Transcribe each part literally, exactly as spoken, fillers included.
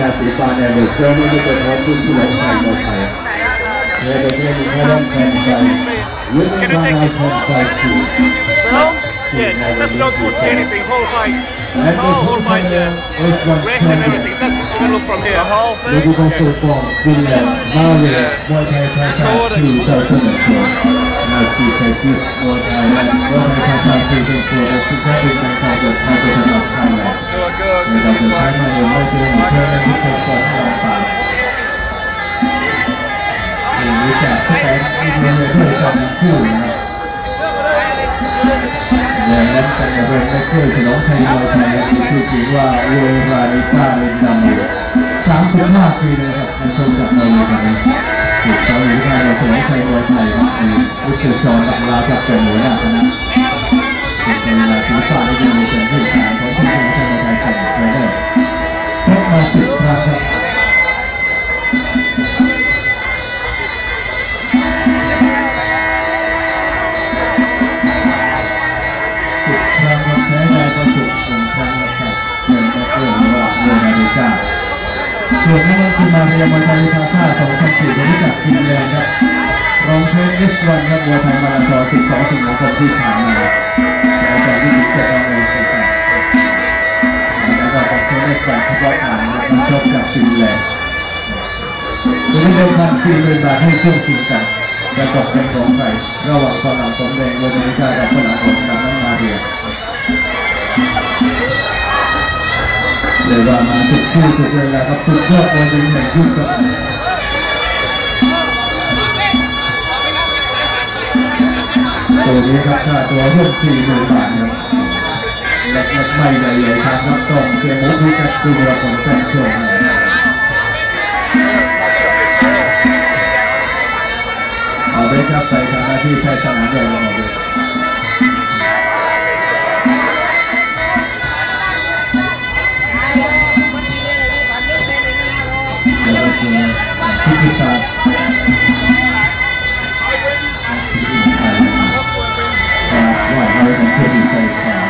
าสีฟ้าเนี่ยเด็กเจ้านี่ไม่เป็นเพราะที่ที่เราใช้หมดไปเนี่ยเด็กเนี่ยมีแค่ต้องแทนใจยิ่งกว่าเราแทนใจคือ Yeah, just don't push anything, whole fight. Just whole, whole fight, uh, rest and everything. Just develop from here. The whole thing? Maybe also from Finland, Norway, Muay Thai Thailand to South America. Now see practice Muay Thai and Muay Thai Thailand season four of the Champion Bangkok of Thailand of Thailand. Good, good. เราจะใช้มาในไม่เป็นเชื่อในที่เป็นคนทางป่าอย่างนี้จากสแตนที่เรียนด้วยกันคู่นะครับอย่างนั้นกันจะเป็นไม่เคยฉลองไทยมวยไทยที่ชื่อจริงว่าเวรานิต้าลินดามูสามสิบห้าปีนะครับในชมจากเราเลยกันถูกเขาอยู่ที่เราฉลองไทยมวยไทยครับในอุตสาหกรรมกับลาจากเป็นหัวหน้าคณะเป็นเวลาที่ฝ่ายที่มีเป็นผู้ชายของที่ฉลองไทยมวยไทยกันไปได้ครบมาสิบครั้งครับส่วนนักลงทุนมาเรียนมวยไทยทาซ่าสองพันสี่ได้จากฟินแลนด์ครับรองแชมป์ เอส วัน ครับมวยไทยมาราธอนสิบสองสิงหาคมที่ผ่านมาแล้วก็ที่สิบเจ็ดวันเองครับแล้วก็รองแชมป์ เอส วัน เฉพาะทางนักชกจากฟินแลนด์ตัวนี้เป็นพันสี่หมื่นบาทให้ช่วงชิงกันจะตกเป็นของใครระหว่างฝรั่งสมแดงมวยไทยกับฝรั่งของนำน้ำมาเรียเรียกว่ามาทุกคู่ทุกเวลาครับทุกรอบวันเป็นแห่งยุคครับตัวนี้ครับค่าตัวร่วมสี่หมื่นบาทครับและไม่ใหญ่ใหญ่ครับรับกองเสียงมุกที่จะดูระบบแฟนโชว์เอาไปครับไปทำหน้าที่แพทย์สนามใหญ่เราเลยที่ตาว่าเราเป็นผู้ดีใจกว่า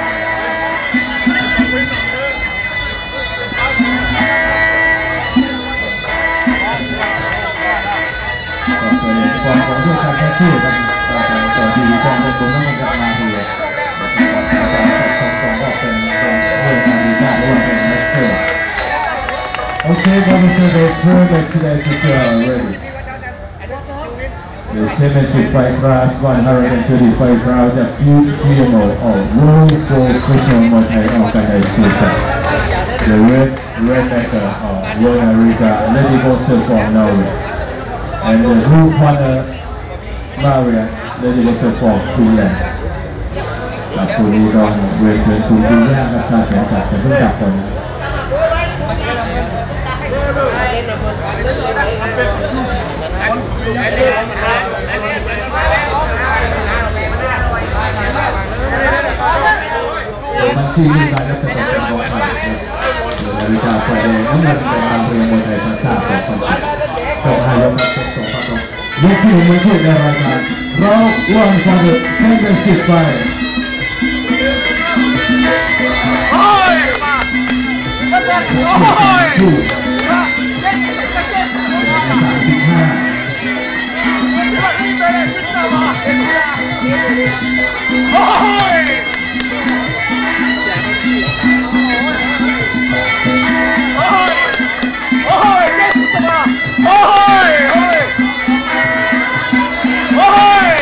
ความของเพื่อนการแค่คู่กันต่อดีจองเป็นตัวนั่งกับมาเรียการสอบของของก็เป็นเป็นเรื่องนาฬิกาหรือว่าเป็นนักเตะOkay, brothers and sisters, perfect today to are ready. The seventy fight class, one hundred thirty-five round of P G M O or World Professional Muay Thai Organization. The red red maker of World America, Lady Boxer from Norway, and the blue corner Maria, Lady Boxer from Finland. กับตัวนี้ก็เวทเป็นตัวที่ยากกับการแข่งขันจะเพิ่งจับคนมันที่มีการรักษาเป็นของไทยนาฬิกาไฟแดงน้ำเงินเป็นตามเรียนมวยไทยพันชาติสองพันสิบต่อไทยยกเป็นสองพันสองยกที่หนึ่งมือคู่ในรายการเราวันฟาร์ดแชมเปี้ยนชิพไปโอ้ยมาโอ้ยโอ้ยโอ้ยเจ็บตัวโอ้ยโอ้ยโอ้ย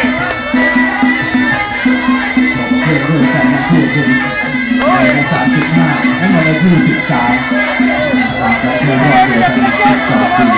เพื่อนร่วมกันนะเพื่อนร่วมในสามสิบห้าให้มาในที่สิบสามหลังจากเพื่อนร่วมเดียวกันสิบสองปี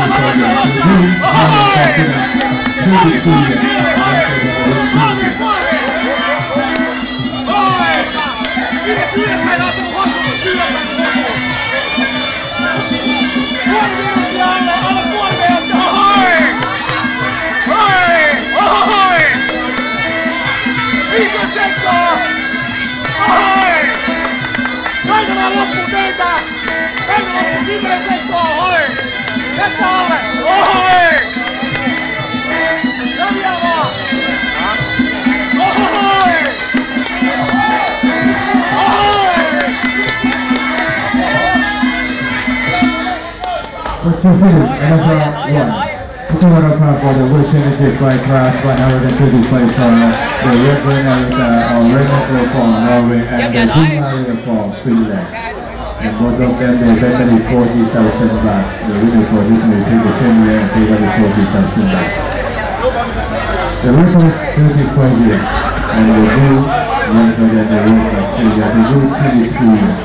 Fulfilling N F L one. Total for the World Championship by class one hundred thirty-five pounds. The red winner are Renate from Norway and the blue Maria from Finland. And both of them they betted forty thousand baht. The winner for this may take the same year and take the forty thousand baht. The record thirty-five years and the blue younger than the red of Australia. The blue twenty-two years.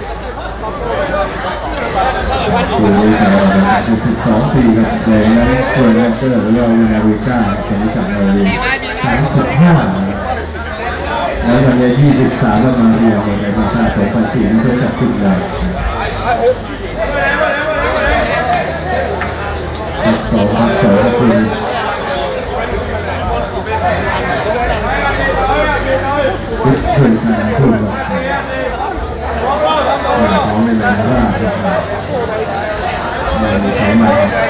ตัวนี้จะเป็นอายุสิบสองปีกับแดงนั้นส่วนแรกเกอร์หรือว่าวินาวิก้าเป็นจากเราเลยสามสิบห้าแล้วตอนนี้ยี่สิบสามก็มาเรียนในภาษาสองพันสี่นั่นคือสักสิบเลยสองพันสองก็คือวิสเทอร์การพูดว่าเขาในเวลาว่าไม่มีใครมา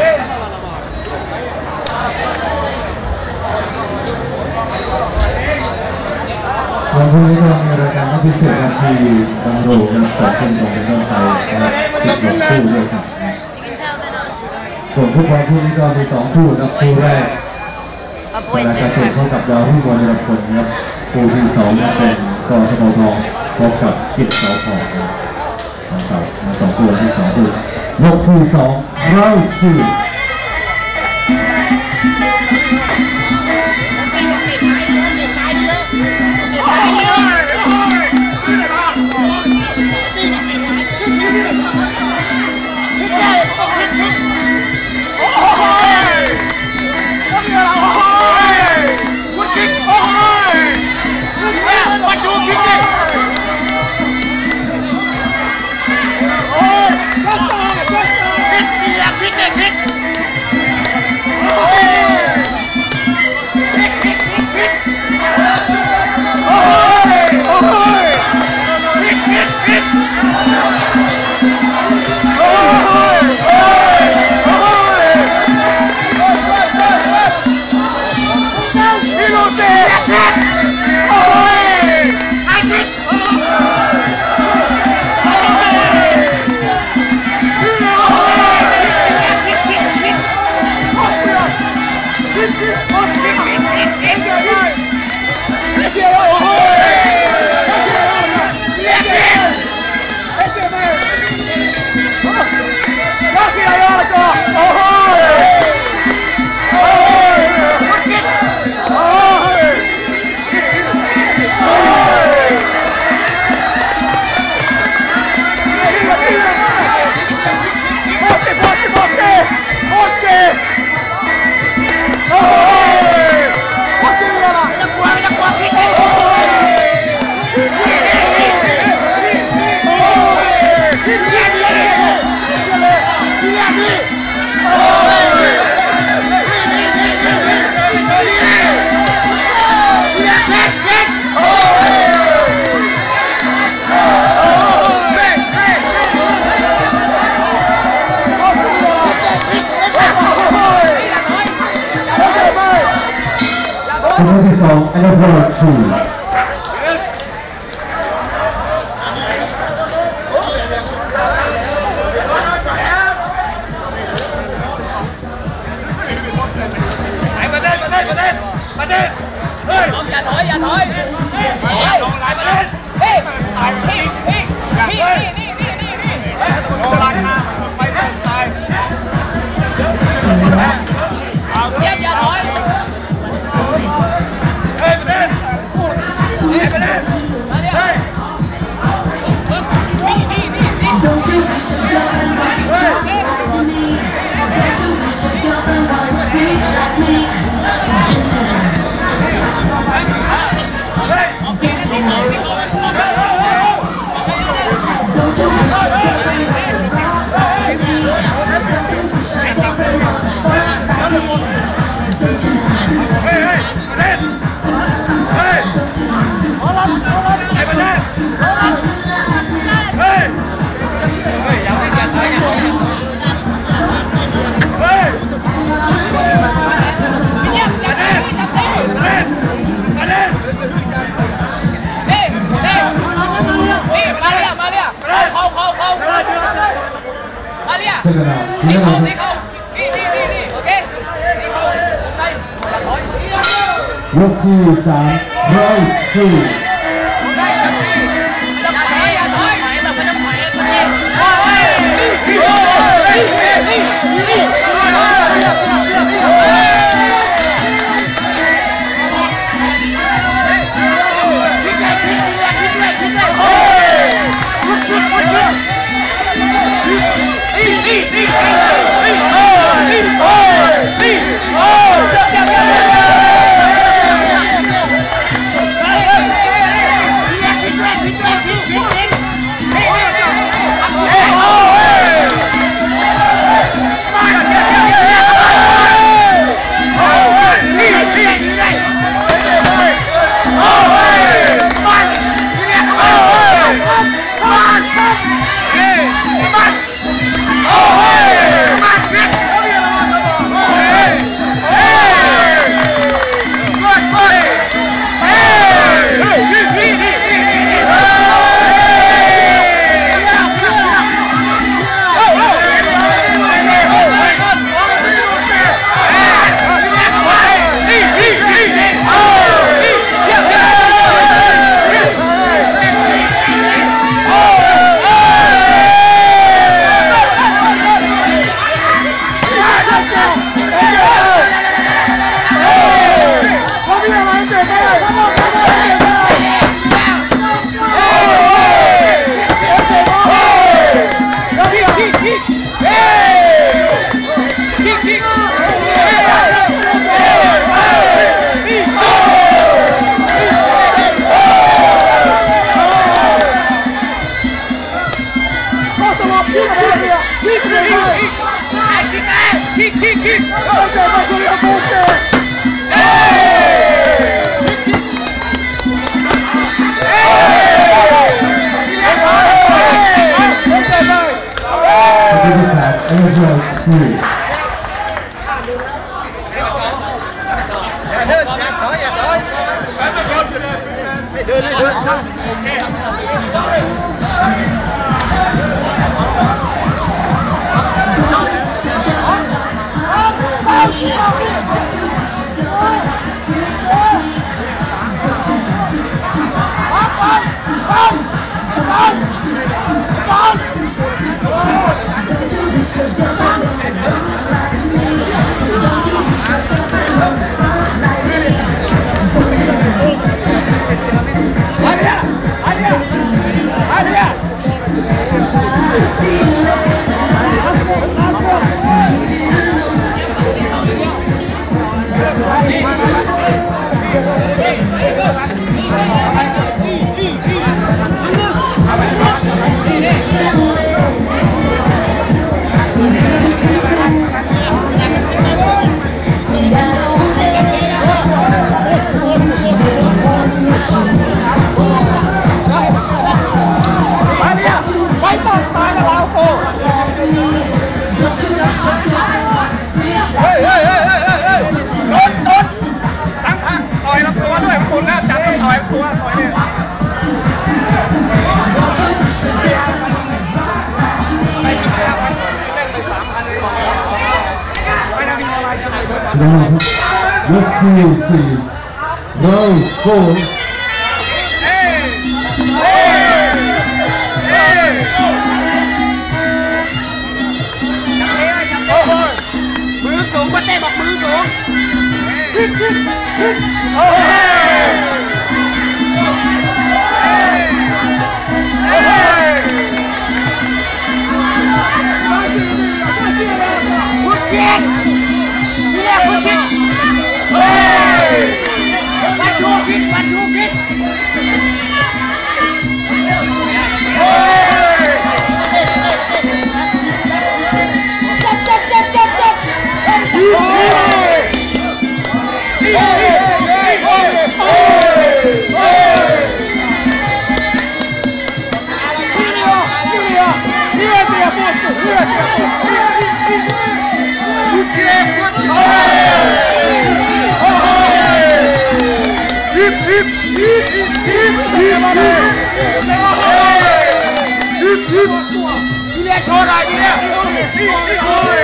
วันพรุ่งนี้ก็มีรายการพิเศษครับที่บางโรงนะครับจัดขึ้นตรงเป็นต้นไปนะครับติดลงคู่ด้วยครับส่วนทุกวันพรุ่งนี้ก็มีสองคู่ครับคู่แรกรายการส่งเข้ากับดาวรุ่งวันละคนครับคู่ที่สองเป็นกอทมทองพบกับกิจเสาทองนะครับสองคู่ที่สองคู่ยกที่สองเราชื่อคู่ที่สองอันดับที่สองอย่าถอยอย่าถอยถอยลงไหลมาเล่นเฮ้ยพี่พี่พี่นี่นี่นี่นี่ลงไหลมาไปลงตายเย็บอย่าถอยเฮ้ยมาเล่นเฮ้ยมาเล่นเฮ้ยนี่นี่นี่นี่เฮ้ยยกที่สามร้อยสี่ยกที่สี่ร้อยสี่มือสูงป้าเต้บอกมือสูงคุณเชียนนี่แหละคุณเชียนโชว์หน่อยพี่เนี่ยนี่นี่โอ้ย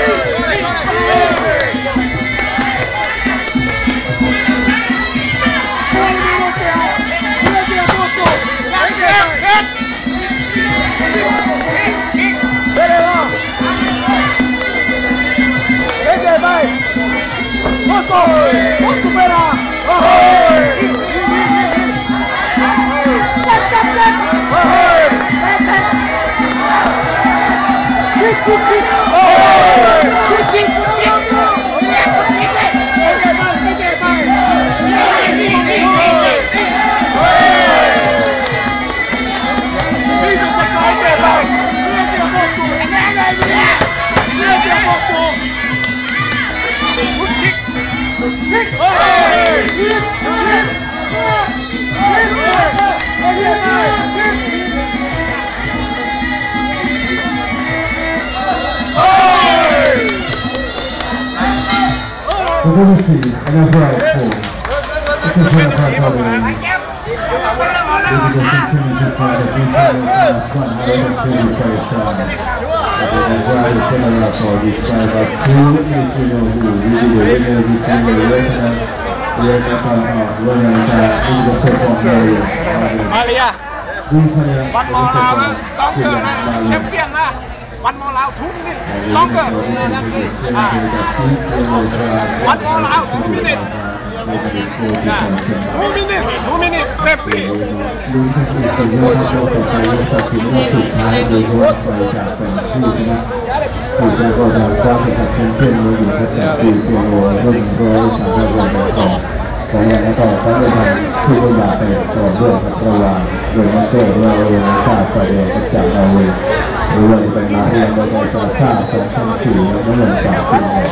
We're going to see an upright four. Because we're not quite probably we will continue to fight a detailed class one hundred thirty-five times. But then as well as similar for this fight of two national who really the winner between the Vietnam, Vietnam, winner that in the second area. มาเรียวันมอลาวนะสตองเกอร์นะแชมเปี้ยนนะวันมอลาวทุกมินิสตองเกอร์วันมอลาวทุกมินิทุกมินิทุกมินิเซฟตี้ลุ้นกันอีกเป็นยอดยอดต่อไปยอดตัดสินยอดสุดท้ายโดยรวมไปจากเป็นผู้ชนะผู้ชนะก็จะคว้าเป็นแชมเปี้ยนมาอยู่ตั้งแต่ปีสองพันรุ่นร้อยสามสิบวันต่อของอย่างนั้นต่อก็จะทำที่เป็นบาดเป็นต่อเรื่องระหว่างโดยนักเตะเราเองชาติประเดี๋ยวจากเราเองหรือว่าเป็นมาเรียนโดยการชาติสองพันสี่แล้วก็เรื่องจากปีนี้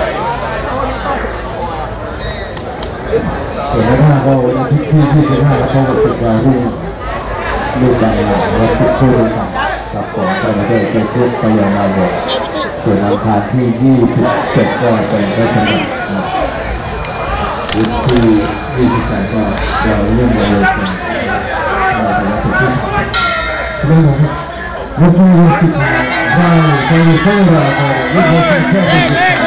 ส่วนในทางเราวันที่ที่ที่ที่ห้าเราก็ติดการที่ลูกบอลเราติดคู่กับกับของแต่ละเด็กเป็นคู่ไปยังเราหมดส่วนอังคารที่ยี่สิบเจ็ดก็เป็นก็ชนะวันที่ยี่สิบแปดก็เราเรื่องมาเลยเป็นเราเป็นสุดที่เรื่องของวันที่ยี่สิบแปดเราเป็นคู่เราเป็นวันที่แค่ยี่สิบแปด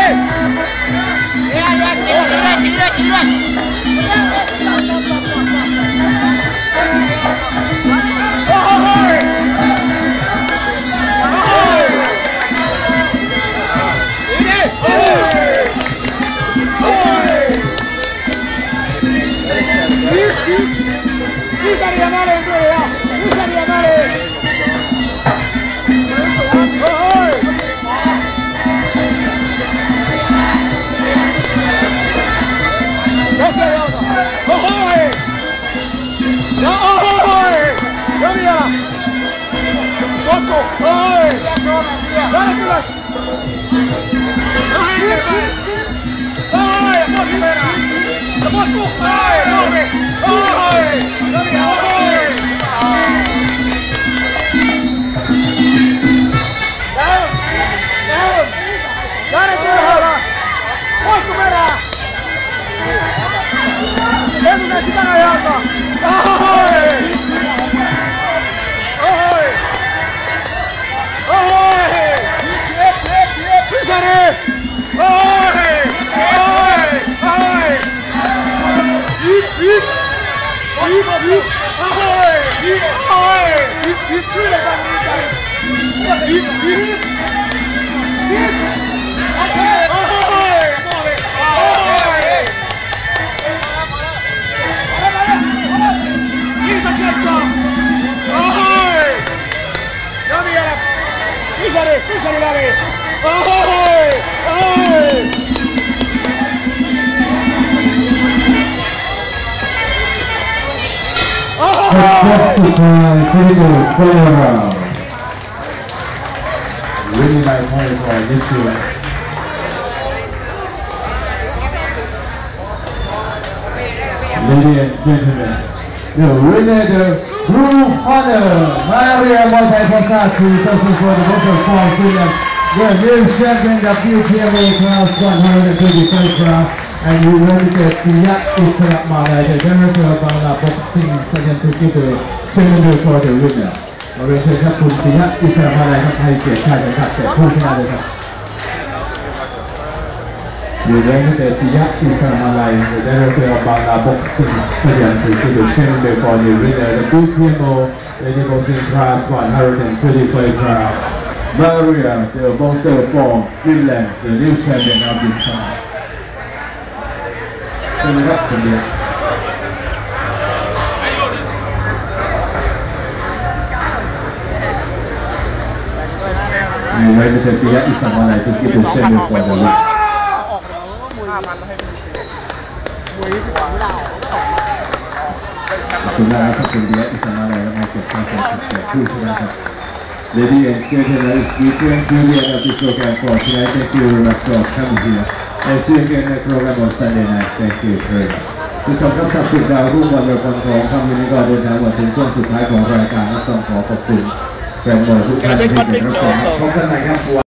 critical four round. Really nice point for this year. Ladies and gentlemen, the winner, the group honor, Maria Montaiposa to person for the local form Finland, the new champion of W P M A class one hundred thirty-five class, and we welcome Tiyat Isra Malay, the director of Bangla Boxing, second to give the cylinder for the winner. เราเรียนเชิญครับคุณปิยะอิสระมาลัยครับไทยเกียรติชาติจังหวัดเสร็จผู้ชนะเลยครับอยู่ในนี้แต่ปิยะอิสระมาลัย the director of Bangla Boxing presented to the chamber for the winner the blue P M O lady boxing class one hundred thirty-five round Maria the boxer from Finland the new champion of this class เป็นครับคนเดียวอยู่ในนี้แต่ปิยะอิสระมาลัย to keep the chamber for the winขอบคุณมากครับคุณเดียอิสมาลัยและมาเก็บความเป็นสุขแก่ผู้ชนะครับ Ladies and gentlemen, it's Weekend Juliet of the program for tonight. Thank you very much for coming here. And see you again in the program on Sunday night. Thank you very much. ผู้ชมครับสับสุดดาวรุ่งวันเรือคนของคำนี้ก็เดินทางมาถึงช่วงสุดท้ายของรายการและต้องขอขอบคุณแฟนบอลทุกท่านที่เป็นรับชมพบกันใหม่ครับ